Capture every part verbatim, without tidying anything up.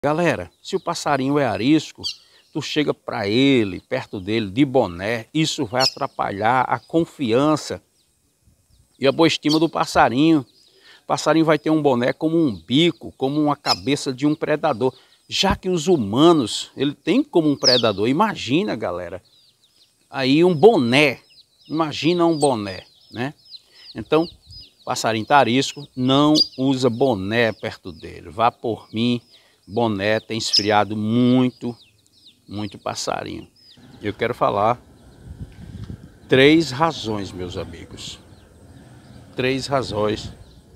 Galera, se o passarinho é arisco, tu chega para ele, perto dele, de boné, isso vai atrapalhar a confiança e a boa estima do passarinho. O passarinho vai ter um boné como um bico, como uma cabeça de um predador. Já que os humanos, ele tem como um predador. Imagina, galera, aí um boné, imagina um boné, né? Então, passarinho tá arisco, não usa boné perto dele. Vá por mim, boné tem esfriado muito, muito passarinho. Eu quero falar três razões, meus amigos. Três razões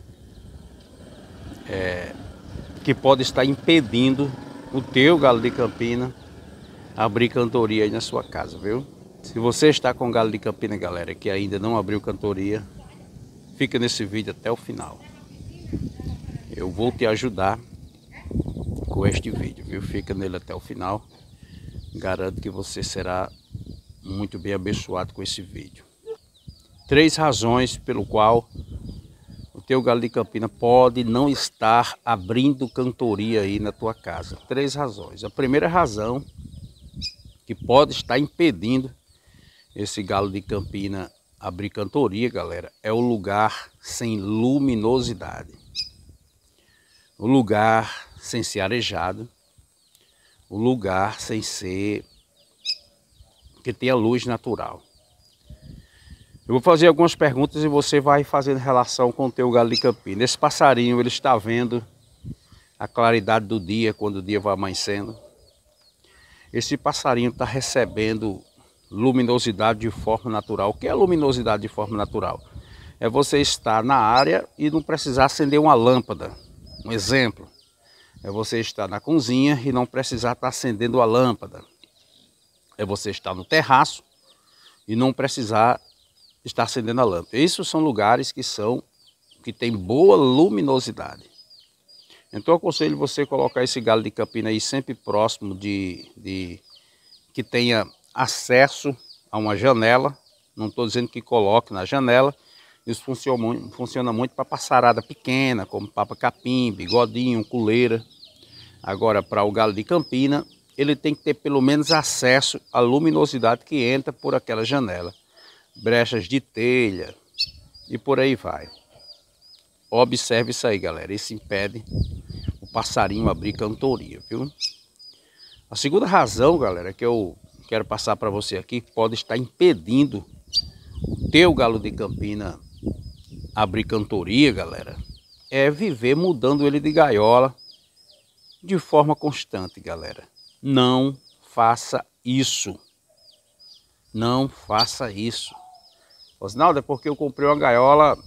é, que pode estar impedindo o teu galo de campina abrir cantoria aí na sua casa, viu? Se você está com galo de campina, galera, que ainda não abriu cantoria, fica nesse vídeo até o final. Eu vou te ajudar com este vídeo, viu? Fica nele até o final. Garanto que você será muito bem abençoado com esse vídeo. Três razões pelo qual o teu galo de campina pode não estar abrindo cantoria aí na tua casa. Três razões. A primeira razão que pode estar impedindo esse galo de campina abrir cantoria, galera, é o lugar sem luminosidade. O lugar sem ser arejado. O lugar sem ser que tenha luz natural. Eu vou fazer algumas perguntas e você vai fazendo relação com o teu galo de campina. Esse passarinho, ele está vendo a claridade do dia quando o dia vai amanhecendo. Esse passarinho está recebendo luminosidade de forma natural. O que é luminosidade de forma natural? É você estar na área e não precisar acender uma lâmpada. Um exemplo, é você estar na cozinha e não precisar estar acendendo a lâmpada. É você estar no terraço e não precisar estar acendendo a lâmpada. Esses são lugares que são que tem boa luminosidade. Então eu aconselho você colocar esse galo de campina aí sempre próximo de, de que tenha acesso a uma janela. Não estou dizendo que coloque na janela. Isso funciona, funciona muito para passarada pequena, como papa-capim, bigodinho, coleira. Agora, para o galo de campina, ele tem que ter pelo menos acesso à luminosidade que entra por aquela janela. Brechas de telha e por aí vai. Observe isso aí, galera. Isso impede o passarinho abrir cantoria, viu? A segunda razão, galera, que eu quero passar para você aqui, que pode estar impedindo o teu galo de campina abrir cantoria, galera, é viver mudando ele de gaiola de forma constante, galera. Não faça isso. Não faça isso. Osnaldo, é porque eu comprei uma gaiola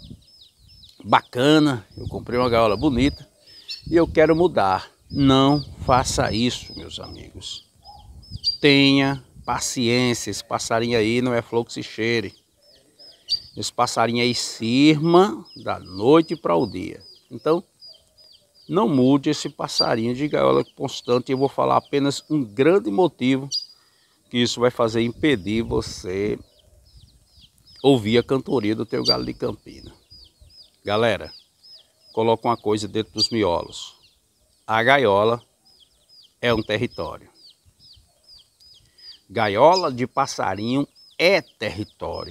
bacana, eu comprei uma gaiola bonita e eu quero mudar. Não faça isso, meus amigos. Tenha paciência, esse passarinho aí não é flor que se cheire. Esse passarinho aí cisma da noite para o dia. Então, não mude esse passarinho de gaiola constante. Eu vou falar apenas um grande motivo que isso vai fazer impedir você ouvir a cantoria do teu galo de campina. Galera, coloca uma coisa dentro dos miolos. A gaiola é um território. Gaiola de passarinho é território.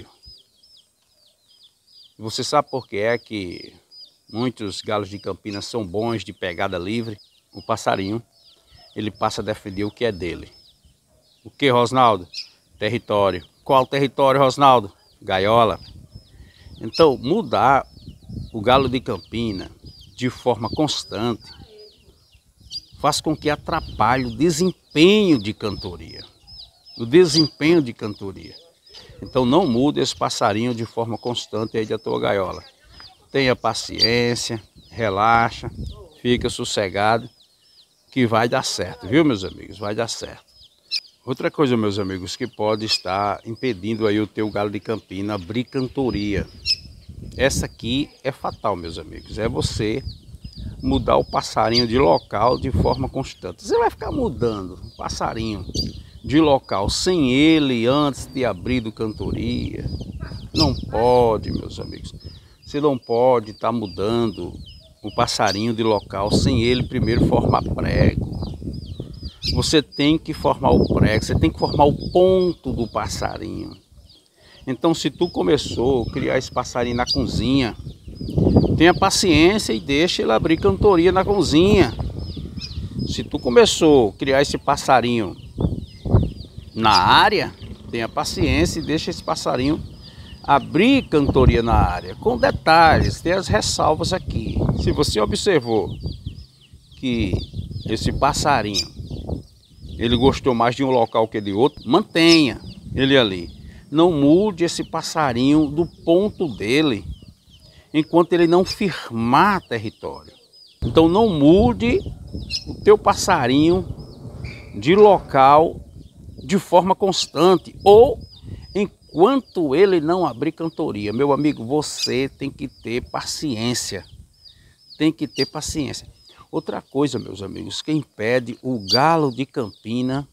Você sabe por que é que muitos galos de campina são bons de pegada livre? O passarinho, ele passa a defender o que é dele. O que, Rosnaldo? Território. Qual território, Rosnaldo? Gaiola. Então, mudar o galo de campina de forma constante faz com que atrapalhe o desempenho de cantoria. O desempenho de cantoria. Então não mude esse passarinho de forma constante aí da tua gaiola. Tenha paciência, relaxa, fica sossegado, que vai dar certo, viu, meus amigos? Vai dar certo. Outra coisa, meus amigos, que pode estar impedindo aí o teu galo de campina abrir cantoria. Essa aqui é fatal, meus amigos. É você mudar o passarinho de local de forma constante. Você vai ficar mudando o passarinho de local sem ele antes de abrir do cantoria. Não pode, meus amigos. Você não pode estar mudando o passarinho de local sem ele primeiro formar prego. você tem que formar o prego, você tem que formar o ponto do passarinho. Então, se tu começou a criar esse passarinho na cozinha, tenha paciência e deixa ele abrir cantoria na cozinha. Se tu começou a criar esse passarinho na área, tenha paciência e deixa esse passarinho abrir cantoria na área. Com detalhes, tem as ressalvas aqui. Se você observou que esse passarinho, ele gostou mais de um local que de outro, mantenha ele ali. Não mude esse passarinho do ponto dele, enquanto ele não firmar território. Então não mude o teu passarinho de local de forma constante ou enquanto ele não abrir cantoria. Meu amigo, você tem que ter paciência. Tem que ter paciência. Outra coisa, meus amigos, que impede o galo de Campina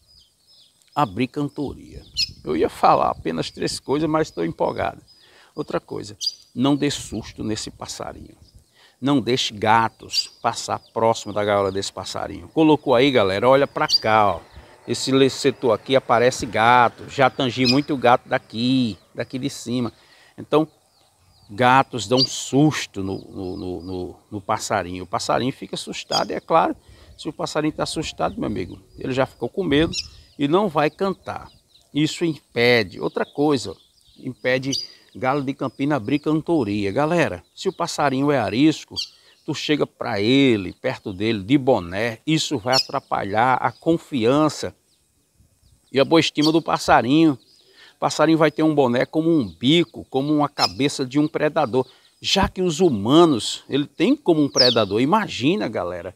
abrir cantoria. Eu ia falar apenas três coisas, mas estou empolgado. Outra coisa, não dê susto nesse passarinho. Não deixe gatos passar próximo da gaiola desse passarinho. Colocou aí, galera, olha para cá, ó. Esse setor aqui aparece gato. Já tangi muito gato daqui, daqui de cima. Então, gatos dão susto no, no, no, no, no passarinho. O passarinho fica assustado e é claro, se o passarinho está assustado, meu amigo, ele já ficou com medo e não vai cantar. Isso impede. Outra coisa, impede galo de Campina abrir cantoria. Galera, se o passarinho é arisco, tu chega para ele, perto dele, de boné, isso vai atrapalhar a confiança e a boa estima do passarinho. O passarinho vai ter um boné como um bico, como uma cabeça de um predador. Já que os humanos, ele tem como um predador. Imagina, galera,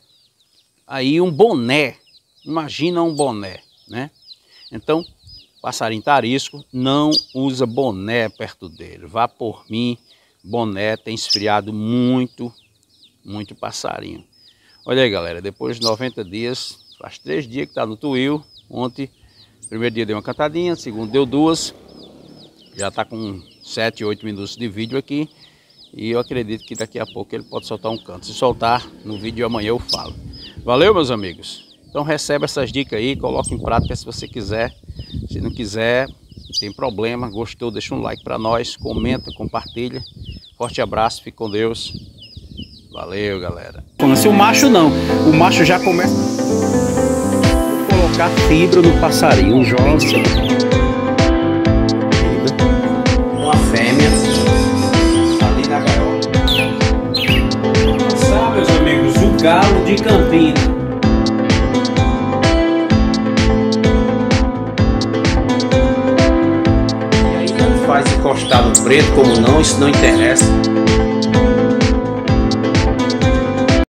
aí um boné. Imagina um boné, né? Então, passarinho tá arisco, não usa boné perto dele. Vá por mim, boné tem esfriado muito, muito passarinho. Olha aí, galera, depois de noventa dias, faz três dias que tá no tuil. Ontem, primeiro dia deu uma cantadinha, segundo deu duas. Já tá com sete, oito minutos de vídeo aqui. E eu acredito que daqui a pouco ele pode soltar um canto. Se soltar, no vídeo de amanhã eu falo. Valeu, meus amigos. Então recebe essas dicas aí, coloque em prática se você quiser. Se não quiser, não tem problema. Gostou, deixa um like para nós, comenta, compartilha. Forte abraço, fique com Deus. Valeu, galera. Se o macho não, o macho já começa a colocar fibra no passarinho, jovem. Uma fêmea ali na gaiola. Sabe, meus amigos, o galo de Campina. Faz encostar no preto, como não, isso não interessa.